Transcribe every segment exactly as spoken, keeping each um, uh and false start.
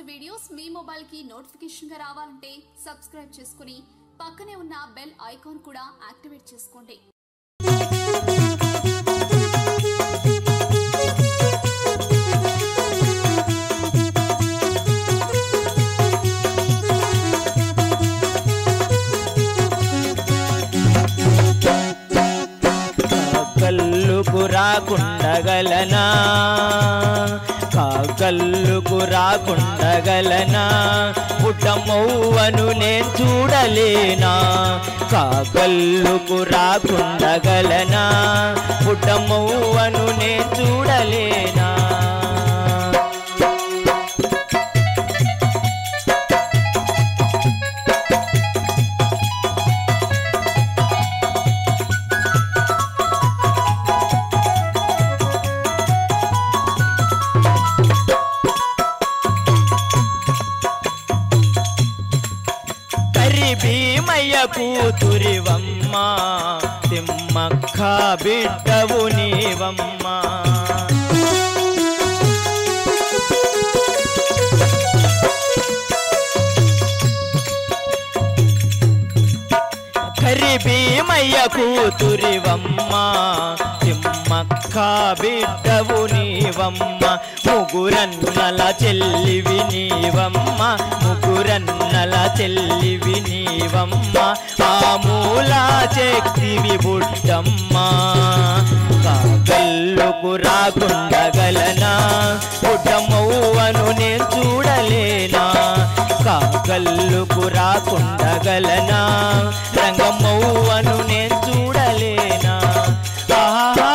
Videos మీ mobile కి notification గా రావాలంటే సబ్స్క్రైబ్ చేసుకుని పక్కనే ఉన్న బెల్ ఐకాన్ కూడా యాక్టివేట్ చేసుకోండి. కాకల్లుకు రాకుండగలనా కాకల్లుకు రాకుండగలనా పుట్టమవ్వను నేను చూడలేనా కాకల్లుకు రాకుండగలనా పుట్టమవ్వను నేను చూడలేనా భీమయ్య కూతురివమ్మ తిమ్మక్క బిడ్డవు నీవమ్మ కరి భీమయ్య కూతురివమ్మ తిమ్మక్క బిడ్డవు నీవమ్మ ముగురన్నల చెల్లివి నీవమ్మ ముగురన్నల చెల్లివి నీవమ్మ ఆ మూలా శక్తివి బుడ్డమ్మ కాకల్లుకు రాకుండగలనా బుడ్డమ్మవ్వను నేను చూడలేనా కాకల్లుకు రాకుండగలనా రంగమ్మవ్వను నేను చూడలేనా ఆహా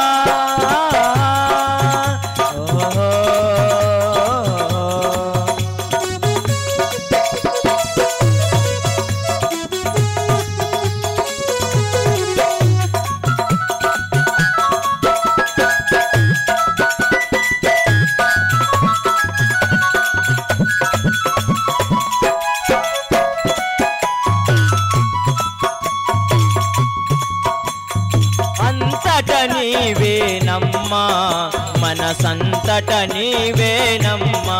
నీవేనమ్మా మనసంతట నీవేనమ్మా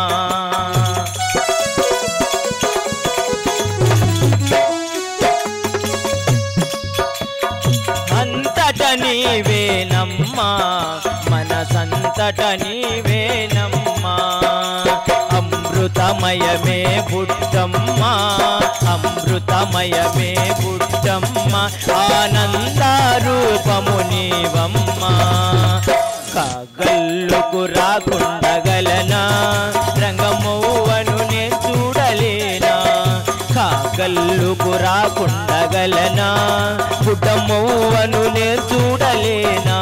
అంతట నీవేనమ్మా మనసంతట నీవేనమ్మా అమృతమయమే బుడ్డమ్మ అమృతమయమే బుడ్డమ్మ ఆనంద రూపము నీవమ్మ కాకల్లుకు రాకుండగలనా రంగమ్మవ్వను నేను చూడలేనా కాకల్లుకు రాకుండగలనా బుడ్డమ్మవ్వను నేను చూడలేనా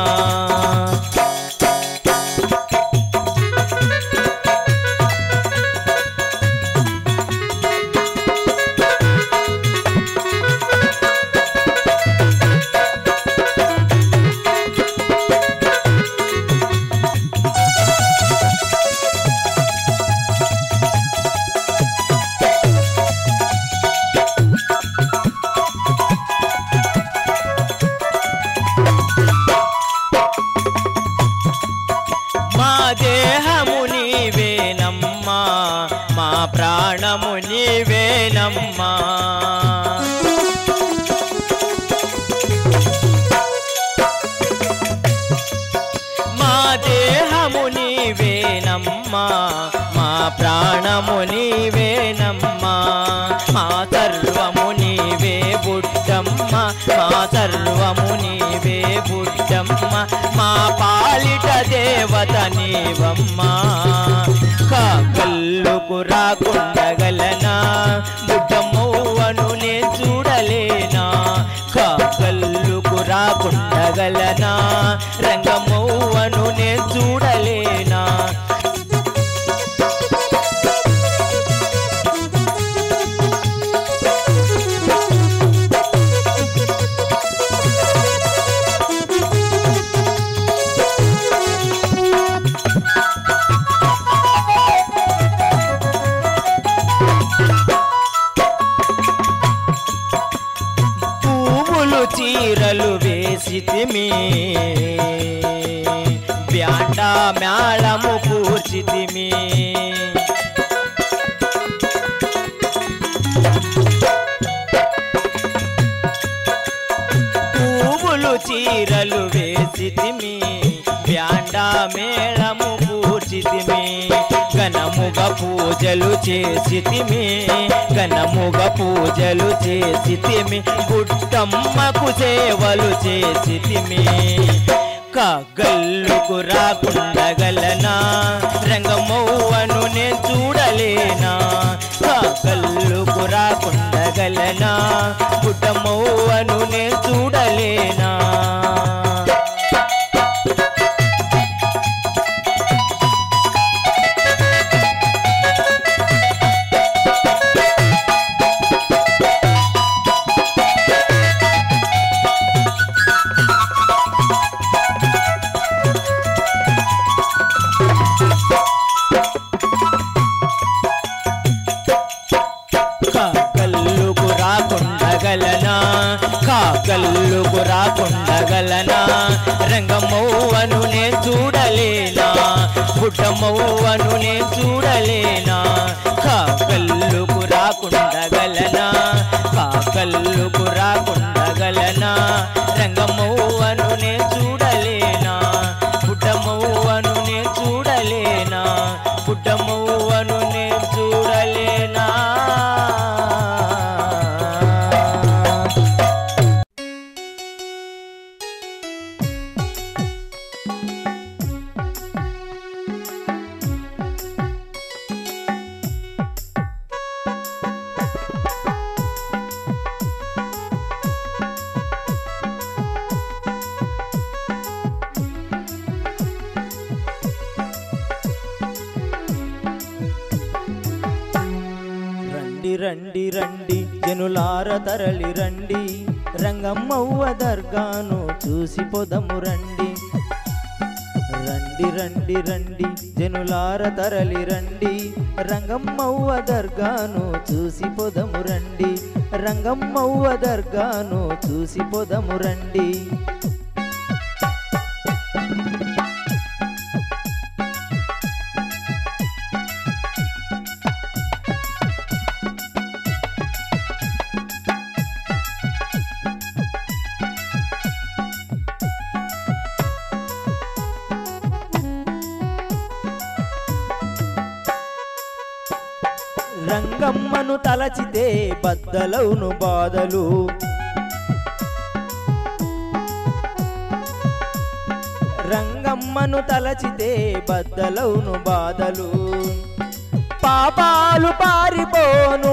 దేహము నీవేనమ్మా మా ప్రాణము నీవేనమ్మా మా దేహము నీవేనమ్మా మా ప్రాణము నీవేనమ్మా మా సర్వము నీవే బుడ్డమ్మ మా సర్వము నీవే బుడ్డమ్మ మా పాలిట దేవత నీవమ్మ కాకల్లుకు రాకుండగలనా బుడ్డమ్మవ్వను నేను చూడలేనా కాకల్లుకు రాకుండగలనా రంగమ్మవ్వను నేను చూడలేనా చీరలు వేసితిమి బ్యాండా మేళము కూర్చితిమి చీరలు వేసితిమి బ్యాండా మేళము కూర్చితిమి ఘనముగ పూజలు చేసితిమి ఘనముగ పూజలు చేసితిమి గుట్టమ్మకు సేవలు చేసితిమి కాగల్లుకు రాకుండగలనా రంగమవ్వను నేను చూడలేనా కాగల్లుకు రాకుండగలనా గుట్టమవ్వను నేను చూడలేనా కాకల్లుకు రాకుండగలనా కాకల్లుకు రాకుండగలనా రంగమవ్వను నేను చూడలేనా గుట్టమవ్వను నేను చూడలేనా కాకల్లుకు రాకుండగలనా కాకల్లుకు రాకుండగలనా రంగమవ్వను నేను చూడలేనా గుట్టమవ్వను నేను చూడలేనా గుట్టమవ్వను నేను చూడలేనా రండి రండి జనులార తరలి రండి రంగమ్మవ్వ దర్గాను చూసి పొదము రండి రండి రండి రండి జనులార తరలి రండి రంగమ్మవ్వ దర్గాను చూసి పొదము రండి రంగమ్మవ్వ దర్గాను చూసి పొదము రండి రంగమ్మను తలచితే బద్దలవును బాధలు రంగమ్మను తలచితే బద్దలవును బాధలు పాపాలు పారిపోను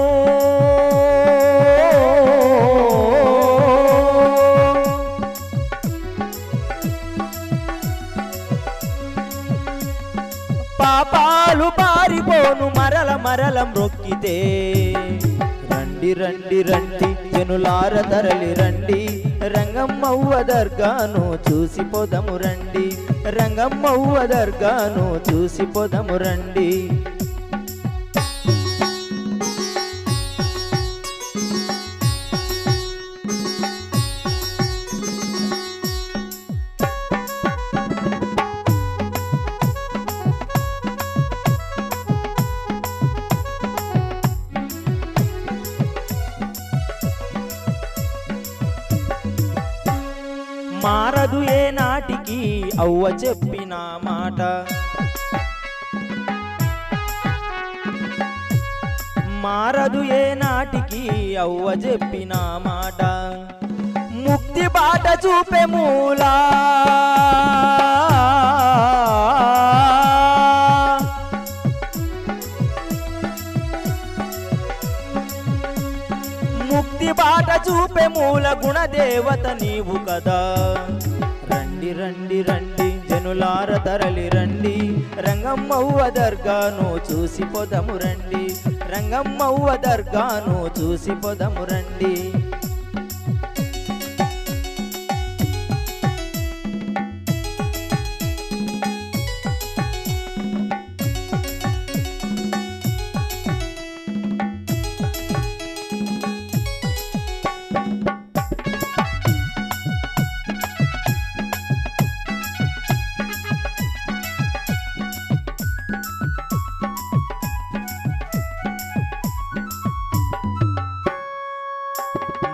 పాపాలు పారిపోను మరల మరల మ్రొక్కితే రండి రండి రండి జనులార తరలి రండి రంగమ్మవ్వ దర్గాను చూసి పొదము రండి రంగమ్మవ్వ దర్గాను చూసి పొదము రండి మారదు ఏ నాటికి అవ్వ చెప్పిన మాట మారదు ఏ నాటికి అవ్వ చెప్పిన మాట ముక్తి బాట చూపే మూలా ముక్తి బాట చూపే మూల గుణదేవత నీవు కదా రండి రండి రండి జనులార తరలి రండి రంగమ్మవ్వ దర్గాను చూసి పొదము రండి రంగమ్మవ్వ దర్గాను చూసి పొదము రండి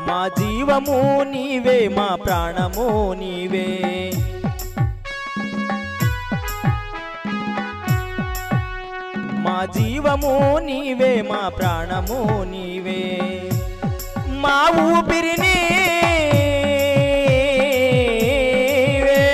మా జీవము నీవే మా ప్రాణము నీవే మా జీవము నీవే మా ప్రాణము నీవే మా ఊపిరి నీవే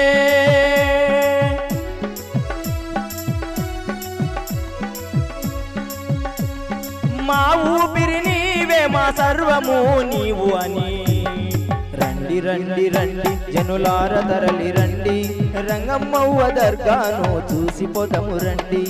మా ఊపిరి నీవే మా సర్వము నీవు అని రండి రండి రండి జనులార తరలి రండి రంగమ్మవ్వ దర్గాను చూసిపోదము రండి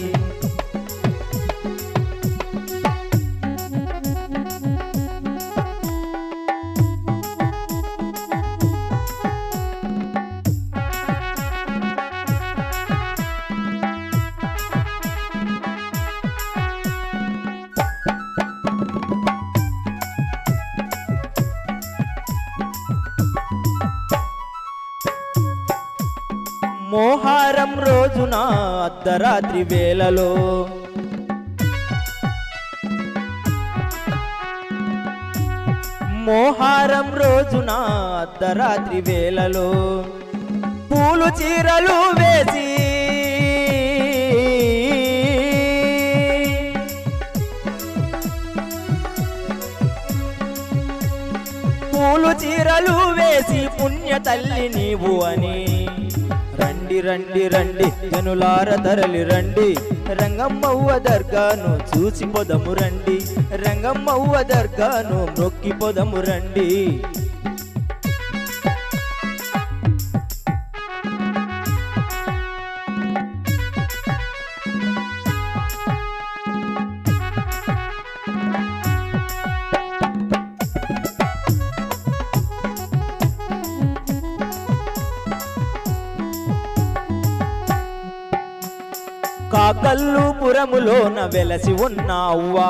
మోహారం రోజున అర్ధరాత్రి వేళలో మోహారం రోజున అర్ధరాత్రి వేళలో పూలు చీరలు వేసి పూలు చీరలు వేసి పుణ్య తల్లి నీవు అని రండి రండి రండి జనులార తరలి రండి రంగమ్మవ్వ దర్గాను చూసిపోదము రండి రంగమ్మవ్వ దర్గాను మొక్కిపోదము రండి కాకల్లుపురములోన వెలసి ఉన్నావ్వా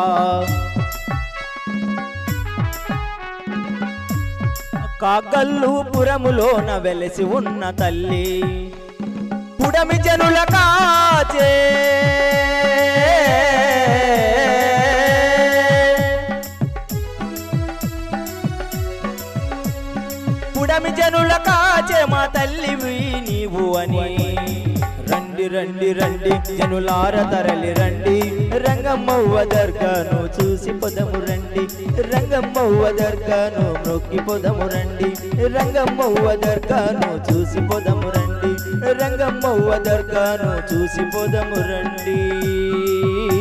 కాకల్లుపురములోన వెలసి ఉన్న తల్లి పుడమి జనుల కాచే పుడమి జనుల కాచే మా తల్లివి నీవు అని రండి రండి రండి జనులార తరలి రండి రంగమ్మవ్వ దర్గాను చూసిపోదము రండి రంగమ్మవ్వ దర్గాను మొక్కిపోదము రండి రంగమ్మవ్వ దర్గాను చూసిపోదము రండి రంగమ్మవ్వ దర్గాను చూసిపోదము రండి